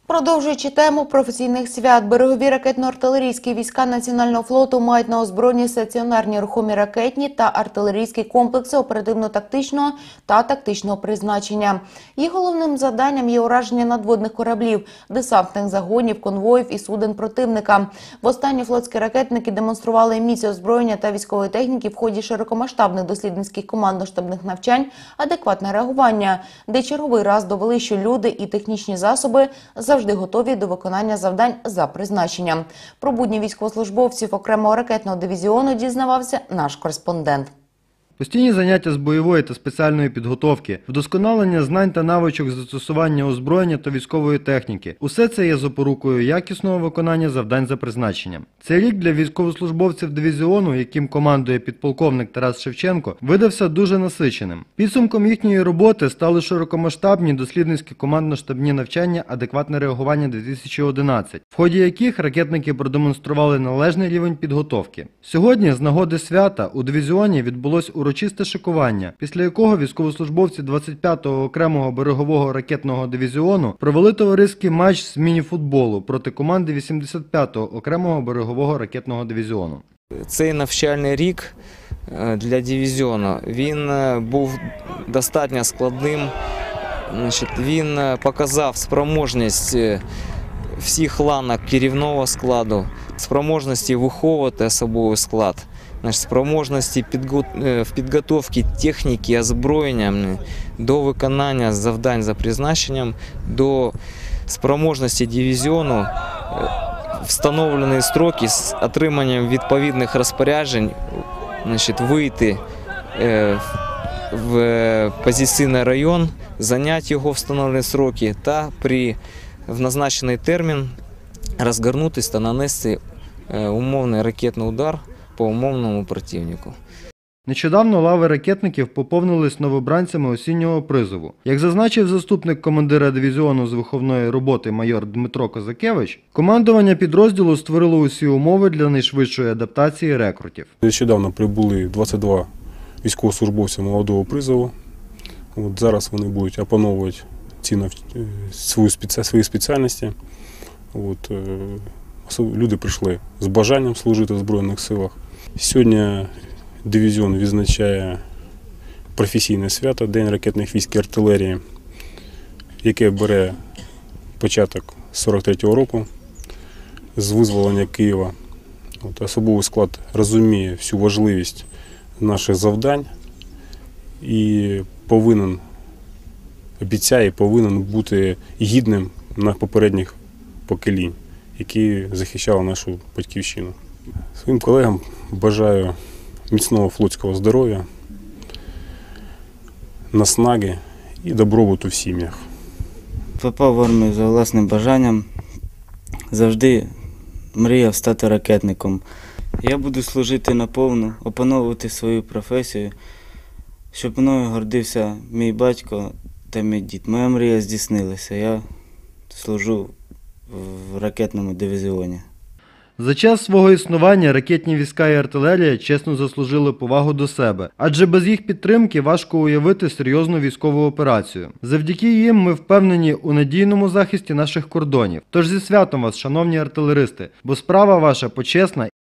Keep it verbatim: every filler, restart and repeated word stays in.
Продовжуючи тему професійних свят, берегові ракетно-артилерійські війська Національного флоту мають на озброєнні стаціонарні рухомі ракетні та артилерійські комплекси оперативно-тактичного та тактичного призначення. Їх головним завданням є ураження надводних кораблів, десантних загонів, конвоїв і суден противника. Востаннє флотські ракетники демонстрували міць озброєння та військової техніки в ході широкомасштабних дослідницьких командно-штабних навчань «Адекватне реагування», де черговий раз довели, що люди і технічні засоби завжди завжди готові до виконання завдань за призначенням. Про будні військовослужбовців окремого ракетного дивізіону дізнавався наш кореспондент. Постійні заняття з бойової та спеціальної підготовки, вдосконалення знань та навичок застосування озброєння та військової техніки – усе це є запорукою якісного виконання завдань за призначенням. Цей рік для військовослужбовців дивізіону, яким командує підполковник Тарас Шевченко, видався дуже насиченим. Підсумком їхньої роботи стали широкомасштабні дослідницькі командно-штабні навчання «Адекватне реагування-дві тисячі одинадцять», в ході яких ракетники продемонстрували належний рівень підготовки. Сьогодні, з нагоди свята, у дивізіоні відбулось урочисте шикування, після якого військовослужбовці двадцять п'ятого окремого берегового ракетного дивізіону провели товариський матч з міні-футболу проти команди вісімдесят п'ятого окремого берегового ракетного дивізіону. Цей навчальний рік для дивізіону, він був достатньо складним. Він показав спроможність всіх ланок керівного складу, спроможності виховувати особовий склад, спроможності в підготовці техніки, озброєння до виконання завдань за призначенням, до спроможності дивізіону, встановлені строки з отриманням відповідних розпоряджень, значить, вийти в позиційний район, зайняти його встановлені строки та при в назначений термін розгорнутися та нанести умовний ракетний удар по умовному противнику. Нещодавно лави ракетників поповнились новобранцями осіннього призову. Як зазначив заступник командира дивізіону з виховної роботи майор Дмитро Козакевич, командування підрозділу створило усі умови для найшвидшої адаптації рекрутів. Нещодавно прибули двадцять два військовослужбовця молодого призову. От зараз вони будуть опановувати ці свої спеціальності. От, люди прийшли з бажанням служити в Збройних силах. Сьогодні дивізіон відзначає професійне свято – День ракетних військ і артилерії, яке бере початок сорок третього року з визволення Києва. От, особовий склад розуміє всю важливість наших завдань і повинен, обіцяє і повинен бути гідним на попередніх поколінь, які захищали нашу батьківщину. Своїм колегам бажаю міцного флотського здоров'я, наснаги і добробуту в сім'ях. Попав в армію за власним бажанням, завжди мріяв стати ракетником. Я буду служити наповну, опановувати свою професію, щоб мною гордився мій батько та мій дід. Моя мрія здійснилася, я служу в ракетному дивізіоні. За час свого існування ракетні війська і артилерія чесно заслужили повагу до себе, адже без їх підтримки важко уявити серйозну військову операцію. Завдяки їм ми впевнені у надійному захисті наших кордонів. Тож зі святом вас, шановні артилеристи, бо справа ваша почесна